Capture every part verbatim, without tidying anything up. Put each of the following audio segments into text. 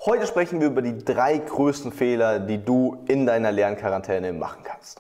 Heute sprechen wir über die drei größten Fehler, die du in deiner Lernquarantäne machen kannst.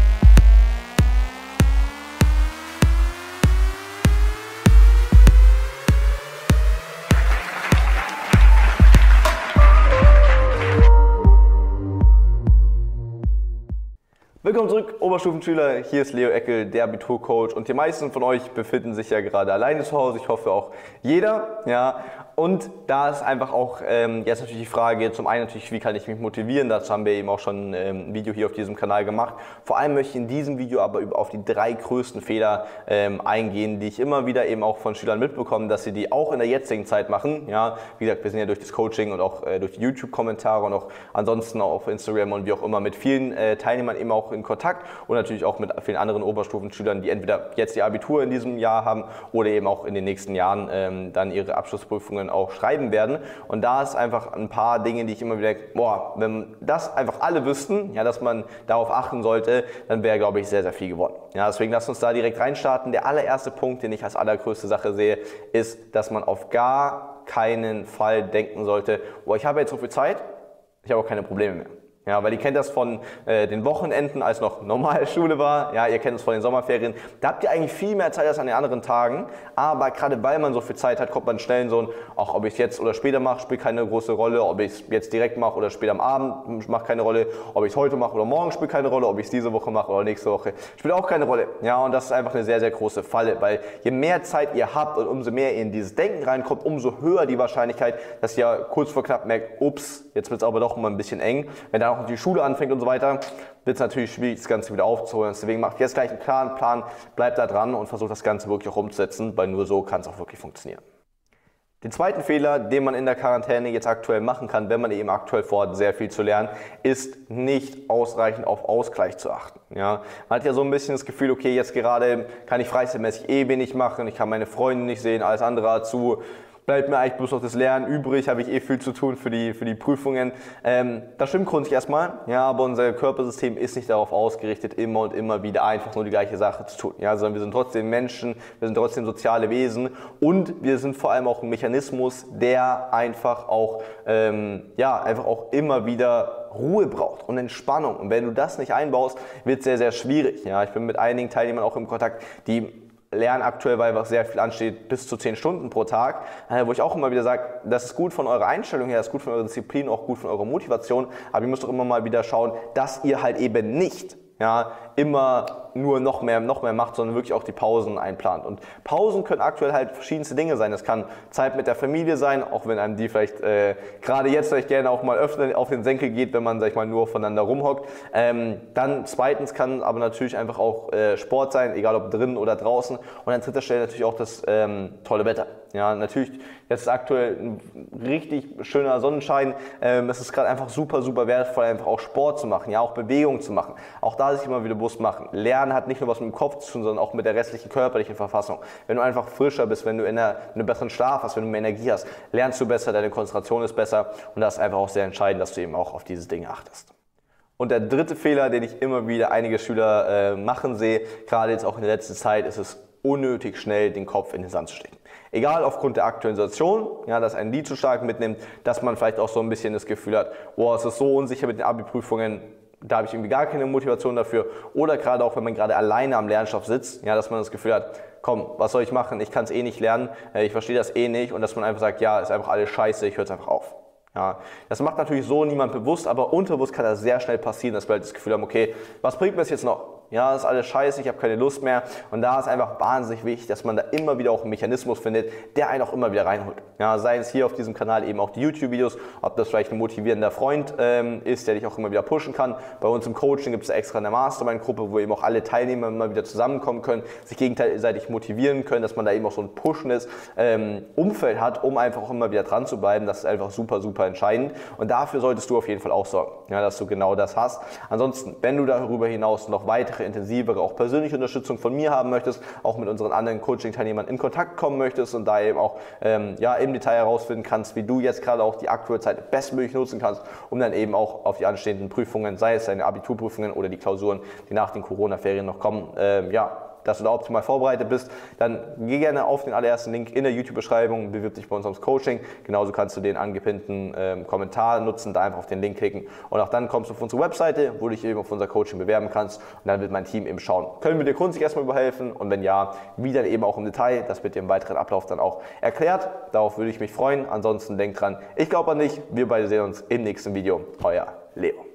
Willkommen zurück, Oberstufenschüler. Hier ist Leo Eckel, der Abiturcoach, und die meisten von euch befinden sich ja gerade alleine zu Hause. Ich hoffe auch jeder, ja. Und da ist einfach auch ähm, jetzt natürlich die Frage, zum einen natürlich, wie kann ich mich motivieren? Dazu haben wir eben auch schon ähm, ein Video hier auf diesem Kanal gemacht. Vor allem möchte ich in diesem Video aber auf die drei größten Fehler ähm, eingehen, die ich immer wieder eben auch von Schülern mitbekomme, dass sie die auch in der jetzigen Zeit machen. Ja, wie gesagt, wir sind ja durch das Coaching und auch äh, durch die YouTube-Kommentare und auch ansonsten auch auf Instagram und wie auch immer mit vielen äh, Teilnehmern eben auch in Kontakt und natürlich auch mit vielen anderen Oberstufenschülern, die entweder jetzt ihr Abitur in diesem Jahr haben oder eben auch in den nächsten Jahren ähm, dann ihre Abschlussprüfungen auch schreiben werden. Und da ist einfach ein paar Dinge, die ich immer wieder denke, boah, wenn das einfach alle wüssten, ja, dass man darauf achten sollte, dann wäre, glaube ich, sehr, sehr viel geworden. Ja, deswegen lasst uns da direkt reinstarten. Der allererste Punkt, den ich als allergrößte Sache sehe, ist, dass man auf gar keinen Fall denken sollte, boah, ich habe jetzt so viel Zeit, ich habe auch keine Probleme mehr. Ja, weil ihr kennt das von äh, den Wochenenden, als noch normale Schule war. Ja, ihr kennt es von den Sommerferien. Da habt ihr eigentlich viel mehr Zeit als an den anderen Tagen. Aber gerade weil man so viel Zeit hat, kommt man schnell in so ein, auch ob ich es jetzt oder später mache, spielt keine große Rolle. Ob ich es jetzt direkt mache oder später am Abend, macht keine Rolle. Ob ich es heute mache oder morgen, spielt keine Rolle. Ob ich es diese Woche mache oder nächste Woche, spielt auch keine Rolle. Ja, und das ist einfach eine sehr, sehr große Falle. Weil je mehr Zeit ihr habt und umso mehr ihr in dieses Denken reinkommt, umso höher die Wahrscheinlichkeit, dass ihr kurz vor knapp merkt, ups, jetzt wird es aber doch mal ein bisschen eng. Wenn dann auch die Schule anfängt und so weiter, wird es natürlich schwierig, das Ganze wieder aufzuholen. Deswegen macht jetzt gleich einen klaren Plan, bleibt da dran und versucht das Ganze wirklich auch umzusetzen, weil nur so kann es auch wirklich funktionieren. Den zweiten Fehler, den man in der Quarantäne jetzt aktuell machen kann, wenn man eben aktuell vorhat, sehr viel zu lernen, ist nicht ausreichend auf Ausgleich zu achten. Ja, man hat ja so ein bisschen das Gefühl, okay, jetzt gerade kann ich freizeitmäßig eh wenig machen, ich kann meine Freunde nicht sehen, alles andere dazu. Bleibt mir eigentlich bloß noch das Lernen übrig, habe ich eh viel zu tun für die, für die Prüfungen. Ähm, das stimmt grundsätzlich erstmal, ja, aber unser Körpersystem ist nicht darauf ausgerichtet, immer und immer wieder einfach nur die gleiche Sache zu tun. Ja, sondern wir sind trotzdem Menschen, wir sind trotzdem soziale Wesen und wir sind vor allem auch ein Mechanismus, der einfach auch, ähm, ja, einfach auch immer wieder Ruhe braucht und Entspannung. Und wenn du das nicht einbaust, wird es sehr, sehr schwierig. Ja, ich bin mit einigen Teilnehmern auch im Kontakt, die lernen aktuell, weil was sehr viel ansteht, bis zu zehn Stunden pro Tag, wo ich auch immer wieder sage, das ist gut von eurer Einstellung her, das ist gut von eurer Disziplin, auch gut von eurer Motivation, aber ihr müsst doch immer mal wieder schauen, dass ihr halt eben nicht ja, immer nur noch mehr, noch mehr macht, sondern wirklich auch die Pausen einplant. Und Pausen können aktuell halt verschiedenste Dinge sein. Das kann Zeit mit der Familie sein, auch wenn einem die vielleicht äh, gerade jetzt vielleicht gerne auch mal öfter auf den Senkel geht, wenn man, sag ich mal, nur aufeinander rumhockt. Ähm, dann zweitens kann aber natürlich einfach auch äh, Sport sein, egal ob drinnen oder draußen. Und an dritter Stelle natürlich auch das ähm, tolle Wetter. Ja, natürlich, jetzt ist aktuell ein richtig schöner Sonnenschein. Ähm, es ist gerade einfach super, super wertvoll, einfach auch Sport zu machen, ja, auch Bewegung zu machen. Auch da sich immer wieder bewusst machen. Lernen hat nicht nur was mit dem Kopf zu tun, sondern auch mit der restlichen körperlichen Verfassung. Wenn du einfach frischer bist, wenn du in einer, einen besseren Schlaf hast, wenn du mehr Energie hast, lernst du besser, deine Konzentration ist besser und das ist einfach auch sehr entscheidend, dass du eben auch auf diese Dinge achtest. Und der dritte Fehler, den ich immer wieder einige Schüler äh, machen sehe, gerade jetzt auch in der letzten Zeit, ist es unnötig schnell den Kopf in den Sand zu stecken. Egal aufgrund der aktuellen Situation, ja, dass ein Lied zu stark mitnimmt, dass man vielleicht auch so ein bisschen das Gefühl hat, oh, es ist so unsicher mit den Abi-Prüfungen, da habe ich irgendwie gar keine Motivation dafür. Oder gerade auch, wenn man gerade alleine am Lernstoff sitzt, ja, dass man das Gefühl hat, komm, was soll ich machen, ich kann es eh nicht lernen, ich verstehe das eh nicht und dass man einfach sagt, ja, ist einfach alles scheiße, ich höre es einfach auf. Ja, das macht natürlich so niemand bewusst, aber unterbewusst kann das sehr schnell passieren, dass wir halt das Gefühl haben, okay, was bringt mir das jetzt noch? Ja, das ist alles scheiße, ich habe keine Lust mehr. Und da ist einfach wahnsinnig wichtig, dass man da immer wieder auch einen Mechanismus findet, der einen auch immer wieder reinholt. Ja, sei es hier auf diesem Kanal eben auch die YouTube-Videos, ob das vielleicht ein motivierender Freund ähm, ist, der dich auch immer wieder pushen kann. Bei uns im Coaching gibt es extra eine Mastermind-Gruppe, wo eben auch alle Teilnehmer immer wieder zusammenkommen können, sich gegenseitig motivieren können, dass man da eben auch so ein pushendes ähm, Umfeld hat, um einfach auch immer wieder dran zu bleiben. Das ist einfach super, super entscheidend. Und dafür solltest du auf jeden Fall auch sorgen, ja, dass du genau das hast. Ansonsten, wenn du darüber hinaus noch weitere, intensivere, auch persönliche Unterstützung von mir haben möchtest, auch mit unseren anderen Coaching-Teilnehmern in Kontakt kommen möchtest und da eben auch ähm, ja, im Detail herausfinden kannst, wie du jetzt gerade auch die aktuelle Zeit bestmöglich nutzen kannst, um dann eben auch auf die anstehenden Prüfungen, sei es deine Abiturprüfungen oder die Klausuren, die nach den Corona-Ferien noch kommen, ähm, ja, dass du da optimal vorbereitet bist, dann geh gerne auf den allerersten Link in der YouTube-Beschreibung, bewirb dich bei uns ums Coaching. Genauso kannst du den angepinnten ähm, Kommentar nutzen, da einfach auf den Link klicken und auch dann kommst du auf unsere Webseite, wo du dich eben auf unser Coaching bewerben kannst und dann wird mein Team eben schauen, können wir dir grundsätzlich erstmal überhelfen und wenn ja, wie dann eben auch im Detail, das wird dir im weiteren Ablauf dann auch erklärt. Darauf würde ich mich freuen. Ansonsten denk dran, ich glaube an dich, wir beide sehen uns im nächsten Video. Euer Leo.